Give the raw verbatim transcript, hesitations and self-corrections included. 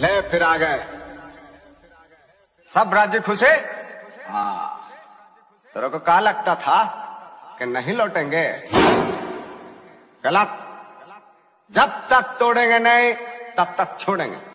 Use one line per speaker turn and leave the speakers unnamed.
ले फिर आ गए सब राज्य खुश है। हाँ, तेरे को क्या लगता था कि नहीं लौटेंगे? गलत। जब तक तोड़ेंगे नहीं तब तक छोड़ेंगे।